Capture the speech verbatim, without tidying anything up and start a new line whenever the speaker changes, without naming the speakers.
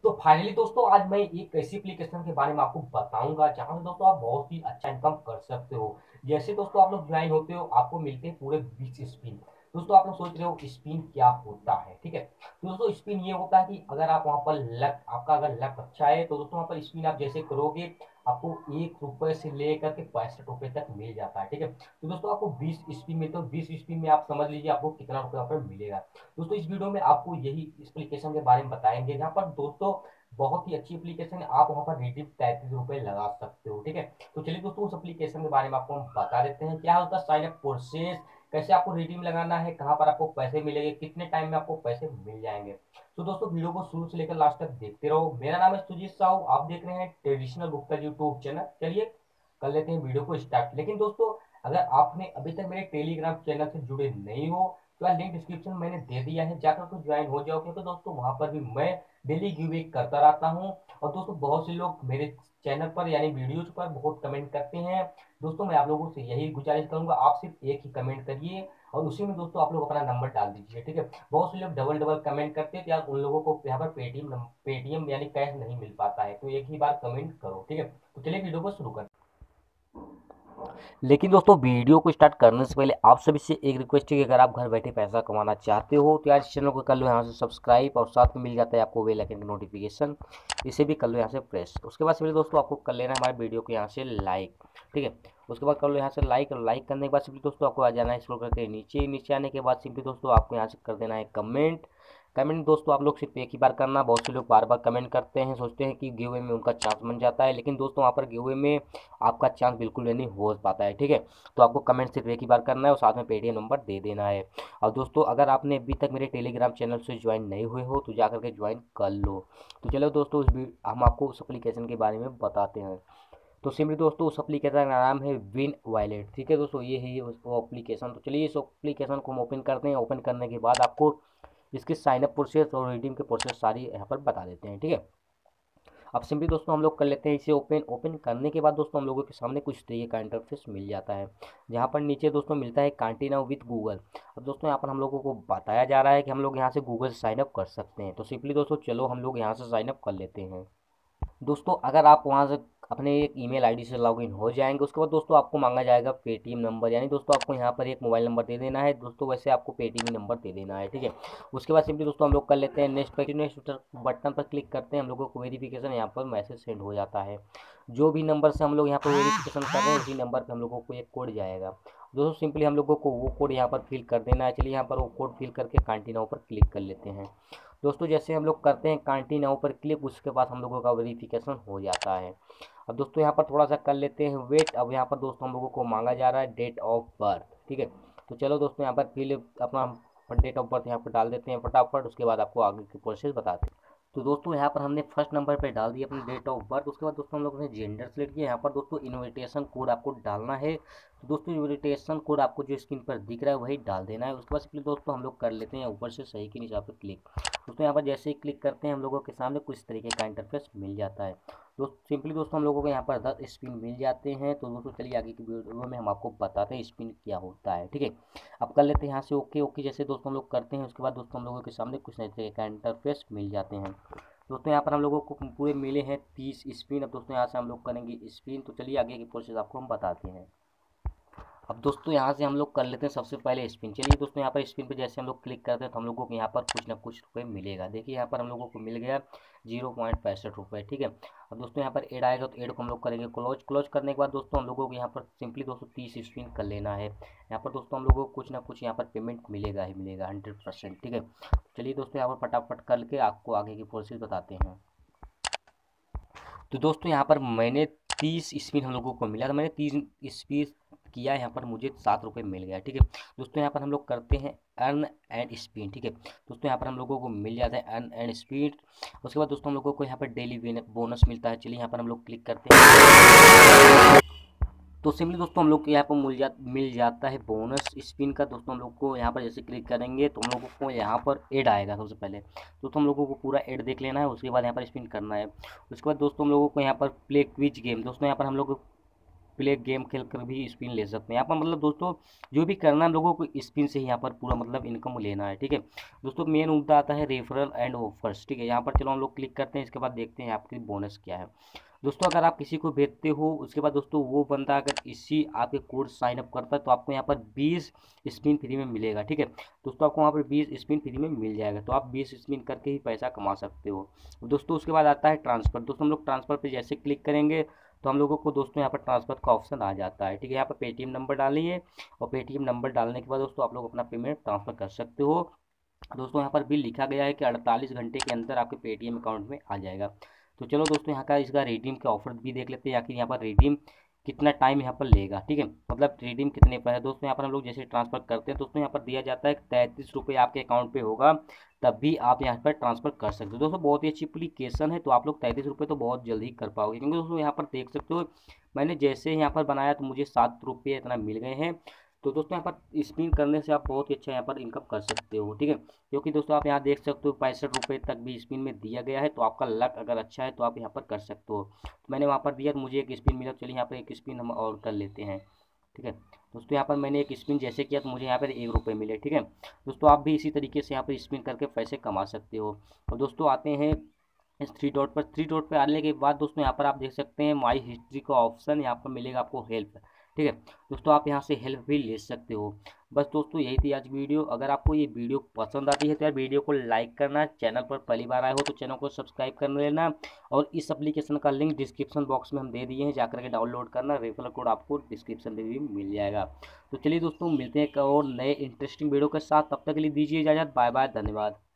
तो फाइनली दोस्तों आज मैं एक ऐसी एप्लीकेशन के बारे में आपको बताऊंगा जहां से दोस्तों आप बहुत ही अच्छा इनकम कर सकते हो। जैसे दोस्तों आप लोग ज्वाइन होते हो आपको मिलते हैं पूरे बीस स्पिन। दोस्तों आप लोग सोच रहे हो स्पिन क्या होता है, ठीक है। तो दोस्तों स्पिन ये होता है कि अगर आप वहां पर लक आपका अगर लक अच्छा है तो दोस्तों वहां पर स्पिन आप जैसे करोगे आपको एक रुपए से लेकर के पैंसठ रुपए तक मिल जाता है, ठीक है। तो दोस्तों आपको बीस स्पिन में तो बीस स्पिन में आप समझ लीजिए आपको कितना रुपए वहां पर मिलेगा। दोस्तों इस वीडियो में आपको यही एप्लीकेशन के बारे में बताएंगे जहाँ पर दोस्तों बहुत ही अच्छी एप्लीकेशन है, आप वहां पर रिडीम तैंतीस रुपए लगा सकते हो, ठीक है। तो चलिए दोस्तों उस एप्लीकेशन के बारे में आपको हम बता देते हैं क्या होता है साइन अप प्रोसेस, कैसे आपको रिडीम लगाना है, कहाँ पर आपको पैसे मिलेंगे, कितने टाइम में आपको पैसे मिल जाएंगे। तो दोस्तों वीडियो को शुरू से लेकर लास्ट तक देखते रहो। मेरा नाम है सुजीत साहू, आप देख रहे हैं ट्रेडिशनल गुप्ता यूट्यूब चैनल। चलिए कर लेते हैं वीडियो को स्टार्ट। लेकिन दोस्तों अगर आपने अभी तक मेरे टेलीग्राम चैनल से जुड़े नहीं हो तो लिंक डिस्क्रिप्शन मैंने दे दिया है, जाकर के ज्वाइन हो जाओ, क्योंकि दोस्तों वहां पर भी मैं डेली गिव करता रहता हूँ। और दोस्तों बहुत से लोग मेरे चैनल पर यानी वीडियोज पर बहुत कमेंट करते हैं। दोस्तों मैं आप लोगों से यही गुजारिश करूंगा, आप सिर्फ एक ही कमेंट करिए और उसी में दोस्तों आप लोग अपना नंबर डाल दीजिए, ठीक है। बहुत से लोग डबल डबल कमेंट करते हैं तो यार उन लोगों को यहाँ पर पेटीएम पेटीएम यानी कैश नहीं मिल पाता है, तो एक ही बार कमेंट करो, ठीक है। तो चलिए वीडियो को शुरू कर। लेकिन दोस्तों वीडियो को स्टार्ट करने से पहले आप सभी से एक रिक्वेस्ट है कि अगर आप घर बैठे पैसा कमाना चाहते हो तो यार इस चैनल को कर लो यहाँ से सब्सक्राइब और साथ में मिल जाता है आपको बेल आइकन का नोटिफिकेशन, इसे भी कर लो यहाँ से प्रेस। उसके बाद सिंपली दोस्तों आपको कर लेना है हमारे वीडियो को यहाँ से लाइक, ठीक है। उसके बाद कर लो यहाँ से लाइक और लाइक करने के बाद सिंपली दोस्तों आपको आ जाना है स्क्रॉल करके नीचे। नीचे आने के बाद सिंपली दोस्तों आपको यहाँ से कर देना है कमेंट। कमेंट दोस्तों आप लोग सिर्फ एक ही बार करना, बहुत से लोग बार बार कमेंट करते हैं, सोचते हैं कि गिव में उनका चांस बन जाता है, लेकिन दोस्तों वहाँ पर गिव में आपका चांस बिल्कुल भी नहीं हो पाता है, ठीक है। तो आपको कमेंट सिर्फ एक ही बार करना है और साथ में पेटीएम नंबर दे देना है। और दोस्तों अगर आपने अभी तक मेरे टेलीग्राम चैनल से ज्वाइन नहीं हुए हो तो जाकर के ज्वाइन कर लो। तो चलो दोस्तों उस हम आपको उस एप्लीकेशन के बारे में बताते हैं। तो सिंपली दोस्तों उस एप्लीकेशन का नाम है विन वॉलेट, ठीक है दोस्तों, ये है ये वो एप्लीकेशन। तो चलिए इस एप्लीकेशन को हम ओपन करते हैं। ओपन करने के बाद आपको इसकी साइन अप प्रोसेस और रिडीम के प्रोसेस सारी यहाँ पर बता देते हैं, ठीक है। अब सिंपली दोस्तों हम लोग कर लेते हैं इसे ओपन। ओपन करने के बाद दोस्तों हम लोगों के सामने कुछ तरीके का इंटरफेस मिल जाता है, जहाँ पर नीचे दोस्तों मिलता है कंटिन्यू विद गूगल। अब दोस्तों यहाँ पर हम लोगों को बताया जा रहा है कि हम लोग यहाँ से गूगल से साइन अप कर सकते हैं। तो सिंपली दोस्तों चलो हम लोग यहाँ से साइन अप कर लेते हैं। दोस्तों अगर आप वहाँ से अपने एक ईमेल आईडी से लॉगिन हो जाएंगे, उसके बाद दोस्तों आपको मांगा जाएगा पेटीएम नंबर, यानी दोस्तों आपको यहाँ पर एक मोबाइल नंबर दे देना है दोस्तों, वैसे आपको पेटीएम नंबर दे देना है, ठीक है। उसके बाद सिंपली दोस्तों हम लोग कर लेते हैं नेक्स्ट पे। नेक्स्ट बटन पर क्लिक करते हैं, हम लोगों को वेरिफिकेशन यहाँ पर मैसेज सेंड हो जाता है। जो भी नंबर से हम लोग यहाँ पर वेरिफिकेशन कर रहे हैं उसी नंबर पर हम लोगों को एक कोड जाएगा। दोस्तों सिंपली हम लोगों को वो कोड यहाँ पर फिल कर देना है। चलिए यहाँ पर वो कोड फिल करके कंटिन्यू पर क्लिक कर लेते हैं। दोस्तों जैसे हम लोग करते हैं कंटिन्यू पर क्लिक, उसके बाद हम लोगों का वेरिफिकेशन हो जाता है। अब दोस्तों यहाँ पर थोड़ा सा कर लेते हैं वेट। अब यहाँ पर दोस्तों हम लोगों को मांगा जा रहा है डेट ऑफ बर्थ, ठीक है। तो चलो दोस्तों यहाँ पर फिल अपना डेट ऑफ बर्थ यहाँ पर डाल देते हैं फटाफट, उसके बाद आपको आगे की प्रोसेस बताते हैं। तो दोस्तों यहाँ पर हमने फर्स्ट नंबर पे डाल दिया अपनी डेट ऑफ बर्थ। उसके बाद दोस्तों हम लोगों ने जेंडर सेलेक्ट किया। यहाँ पर दोस्तों इन्विटेशन कोड आपको डालना है। तो दोस्तों इन्विटेशन कोड आपको जो स्क्रीन पर दिख रहा है वही डाल देना है। उसके बाद सिंपली दोस्तों हम लोग कर लेते हैं ऊपर से सही के नीचे पर क्लिक। दोस्तों यहाँ पर जैसे ही क्लिक करते हैं हम लोगों के सामने कुछ तरीके का इंटरफेस मिल जाता है। दोस्त सिंपली दोस्तों हम लोगों को यहाँ पर दस स्पिन मिल जाते हैं। तो दोस्तों चलिए आगे की वीडियो में हम आपको बताते हैं स्पिन क्या होता है, ठीक है। अब कर लेते हैं यहाँ से ओके ओके। जैसे दोस्तों हम लोग करते हैं उसके बाद दोस्तों हम लोगों के सामने कुछ नए तरीके का इंटरफेस मिल जाते हैं। दोस्तों यहाँ पर हम लोगों को पूरे मिले हैं तीस स्पिन। अब दोस्तों यहाँ से हम लोग करेंगे स्पिन। तो चलिए आगे की प्रोसेस आपको हम बताते हैं। अब दोस्तों यहाँ से हम लोग कर लेते हैं सबसे पहले स्पिन। चलिए दोस्तों यहाँ पर स्पिन पे जैसे हम लोग क्लिक करते हैं तो हम लोगों को यहाँ पर कुछ ना कुछ रुपए मिलेगा। देखिए यहाँ पर हम लोगों को मिल गया जीरो पॉइंट पैंसठ रुपये, ठीक है। अब दोस्तों यहाँ पर एड आएगा तो एड को हम लोग करेंगे क्लोज। क्लोज करने के बाद दोस्तों हम लोगों को यहाँ पर सिंपली दोस्तों तीस स्पिन कर लेना है। यहाँ पर दोस्तों हम लोगों को कुछ ना कुछ यहाँ पर पेमेंट मिलेगा ही मिलेगा हंड्रेड परसेंट, ठीक है। चलिए दोस्तों यहाँ पर फटाफट करके आपको आगे की प्रोसेस बताते हैं। तो दोस्तों यहाँ पर मैंने तीस स्पिन हम लोगों को मिला, तो मैंने तीस स्पिन किया, यहाँ पर मुझे सात रुपये मिल गया, ठीक है। दोस्तों यहाँ पर हम लोग करते हैं अर्न एंड स्पिन, ठीक है। दोस्तों यहाँ पर हम लोगों को मिल जाता है अर्न एंड स्पिन। उसके बाद दोस्तों हम लोगों को यहाँ पर डेली बोनस मिलता है। चलिए यहाँ पर हम लोग क्लिक करते हैं। तो सिंपली दोस्तों हम लोग को यहाँ पर मिल जा मिल जाता है बोनस स्पिन का। दोस्तों हम लोग को यहाँ पर जैसे क्लिक करेंगे तो हम लोगों को यहाँ पर ऐड आएगा। सबसे पहले दोस्तों हम लोगों को पूरा ऐड देख लेना है, उसके बाद यहाँ पर स्पिन करना है। उसके बाद दोस्तों हम लोगों को यहाँ पर प्ले क्विज गेम, दोस्तों यहाँ पर हम लोग प्ले गेम खेल कर भी स्पिन ले सकते हैं यहाँ पर। मतलब दोस्तों जो भी करना है हम लोगों को स्पिन से ही यहाँ पर पूरा मतलब इनकम लेना है, ठीक है दोस्तों। मेन मुद्दा आता है रेफरल एंड ऑफर्स, ठीक है। यहाँ पर चलो हम लोग क्लिक करते हैं, इसके बाद देखते हैं आपकी बोनस क्या है दोस्तों। अगर आप किसी को भेजते हो उसके बाद दोस्तों वो बंदा अगर इसी आपके कोड साइन अप करता है तो आपको यहाँ पर बीस स्पिन फ्री में मिलेगा, ठीक है दोस्तों। आपको वहाँ पर बीस स्पिन फ्री में मिल जाएगा, तो आप बीस स्पिन करके ही पैसा कमा सकते हो दोस्तों। उसके बाद आता है ट्रांसफ़र दोस्तों। हम लोग ट्रांसफ़र पे जैसे क्लिक करेंगे तो हम लोगों को दोस्तों यहाँ पर ट्रांसफ़र का ऑप्शन आ जाता है, ठीक है। यहाँ पर पेटीएम नंबर डालिए और पेटीएम नंबर डालने के बाद दोस्तों आप लोग अपना पेमेंट ट्रांसफ़र कर सकते हो दोस्तों। यहाँ पर भी लिखा गया है कि अड़तालीस घंटे के अंदर आपके पेटीएम अकाउंट में आ जाएगा। तो चलो दोस्तों यहाँ का इसका रिडीम का ऑफर भी देख लेते हैं, या कि यहाँ पर रिडीम कितना टाइम यहाँ पर लेगा, ठीक है मतलब रिडीम कितने पर है दोस्तों। यहाँ पर हम लोग जैसे ट्रांसफ़र करते हैं दोस्तों यहाँ पर दिया जाता है तैंतीस रुपये आपके अकाउंट पे होगा तब भी आप यहाँ पर ट्रांसफ़र कर सकते हो दोस्तों। बहुत ही अच्छी एप्लीकेशन है, तो आप लोग तैंतीस रुपये तो बहुत जल्दी कर पाओगे, क्योंकि दोस्तों यहाँ पर देख सकते हो मैंने जैसे यहाँ पर बनाया तो मुझे सात रुपये इतना मिल गए हैं। तो दोस्तों यहाँ पर स्पिन करने से आप बहुत ही अच्छा यहाँ पर इनकम कर सकते हो, ठीक है। क्योंकि दोस्तों आप यहाँ देख सकते हो पैंसठ रुपये तक भी स्पिन में दिया गया है, तो आपका लक अगर अच्छा है तो आप यहाँ पर कर सकते हो। तो मैंने वहाँ पर दिया तो मुझे एक स्पिन मिला, चलिए यहाँ पर एक स्पिन हम और कर लेते हैं, ठीक है दोस्तों। यहाँ पर मैंने एक स्पिन जैसे किया तो मुझे यहाँ पर एक रुपये मिले, ठीक है दोस्तों। आप भी इसी तरीके से यहाँ पर स्पिन करके पैसे कमा सकते हो। और दोस्तों आते हैं इस थ्री डॉट पर। थ्री डॉट पर आने के बाद दोस्तों यहाँ पर आप देख सकते हैं माई हिस्ट्री का ऑप्शन, यहाँ पर मिलेगा आपको हेल्प, ठीक है दोस्तों। आप यहाँ से हेल्प भी ले सकते हो। बस दोस्तों यही थी आज की वीडियो। अगर आपको ये वीडियो पसंद आती है तो यार वीडियो को लाइक करना, चैनल पर पहली बार आए हो तो चैनल को सब्सक्राइब कर लेना, और इस एप्लीकेशन का लिंक डिस्क्रिप्शन बॉक्स में हम दे दिए हैं, जाकर के डाउनलोड करना। रेफरल कोड आपको डिस्क्रिप्शन में भी मिल जाएगा। तो चलिए दोस्तों मिलते हैं एक और नए इंटरेस्टिंग वीडियो के साथ, तब तक के लिए दीजिए इजाज़त, बाय बाय, धन्यवाद।